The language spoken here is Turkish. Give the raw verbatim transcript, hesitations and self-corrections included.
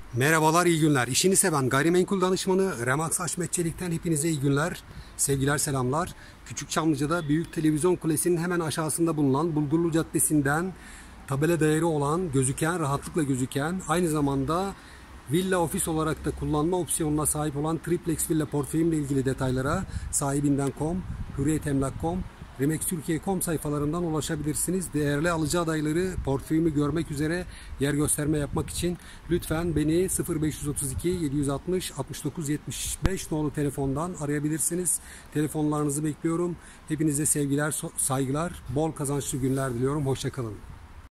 Merhabalar, iyi günler. İşini seven gayrimenkul danışmanı Remax Haşmet Çelik'ten hepinize iyi günler. Sevgiler, selamlar. Küçükçamlıca'da Büyük Televizyon Kulesi'nin hemen aşağısında bulunan Bulgurlu Caddesi'nden tabela değeri olan, gözüken, rahatlıkla gözüken, aynı zamanda villa ofis olarak da kullanma opsiyonuna sahip olan triplex villa portföyümle ilgili detaylara sahibinden nokta com, hürriyetemlak nokta com, remax türkiye nokta com sayfalarından ulaşabilirsiniz. Değerli alıcı adayları portföyümü görmek üzere yer gösterme yapmak için lütfen beni sıfır beş otuz iki yedi altmış altmış dokuz yetmiş beş nolu telefondan arayabilirsiniz. Telefonlarınızı bekliyorum. Hepinize sevgiler, saygılar, bol kazançlı günler diliyorum. Hoşça kalın.